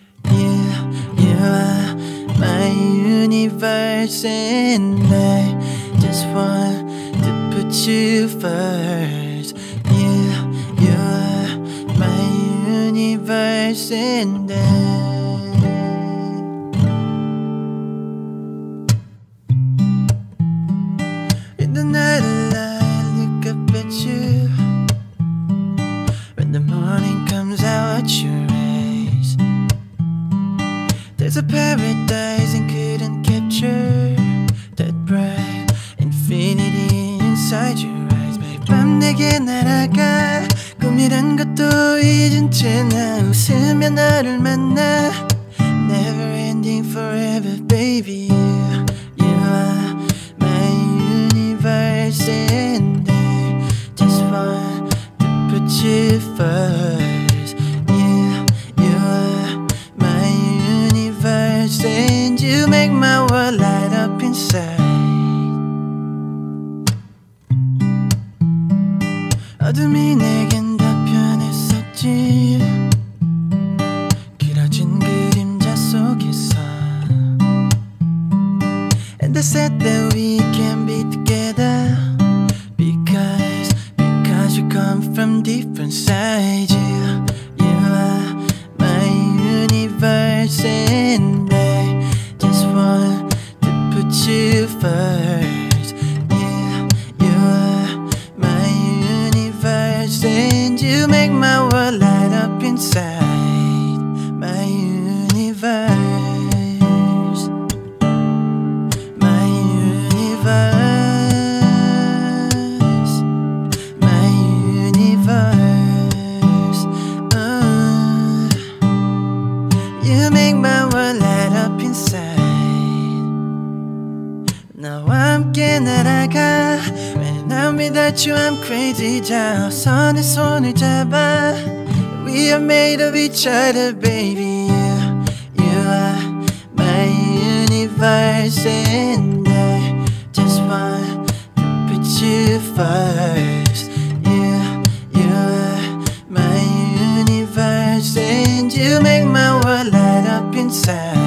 You are my universe, and I just want to put you first. You are my universe, and in the night I look up at you. When the morning comes out your rays, there's a paradise and couldn't capture that bright infinity inside your eyes. 매일 밤 내게 날아가 꿈이란 것도 잊은 채 나 웃으며 너를 만나. Never ending forever baby. You are my universe, and I just want to put you first. You are my universe, and you make my world light up inside. 어둠이 내겐 더 편했었지. 길어진 그림자 속에서. And they said that we can be together because you come from different sides. You are my universe, and I just want to put you first. You are my universe, and you make my world light up inside. My universe, my universe, my universe. You make my world light up inside. 나와 함께 날아가. When I'm without you I'm crazy. 자어서 내 손을 잡아. We are made of each other baby. You are my universe, and I just want to put you first. You are my universe, and you make my world light up inside.